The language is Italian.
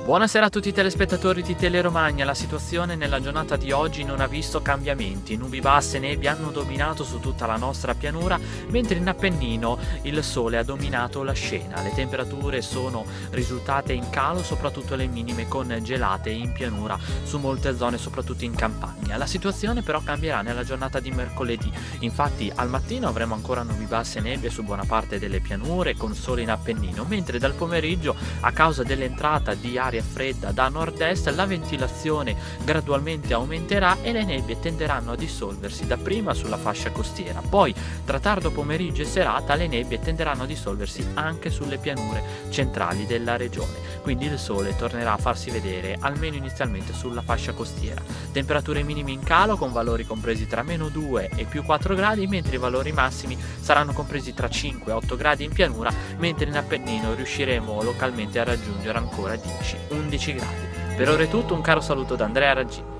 Buonasera a tutti i telespettatori di Teleromagna. La situazione nella giornata di oggi non ha visto cambiamenti. Nubi basse e nebbie hanno dominato su tutta la nostra pianura, mentre in Appennino il sole ha dominato la scena. Le temperature sono risultate in calo, soprattutto le minime, con gelate in pianura su molte zone, soprattutto in campagna. La situazione però cambierà nella giornata di mercoledì. Infatti al mattino avremo ancora nubi basse e nebbie su buona parte delle pianure, con sole in Appennino, mentre dal pomeriggio, a causa dell'entrata di aria fredda da nord-est, la ventilazione gradualmente aumenterà e le nebbie tenderanno a dissolversi dapprima sulla fascia costiera. Poi, tra tardo pomeriggio e serata, le nebbie tenderanno a dissolversi anche sulle pianure centrali della regione. Quindi il sole tornerà a farsi vedere, almeno inizialmente, sulla fascia costiera. Temperature minime in calo, con valori compresi tra -2 e +4 gradi, mentre i valori massimi saranno compresi tra 5 e 8 gradi in pianura, mentre in Appennino riusciremo localmente a raggiungere ancora 10-11 gradi. Per ora è tutto, un caro saluto da Andrea Raggini.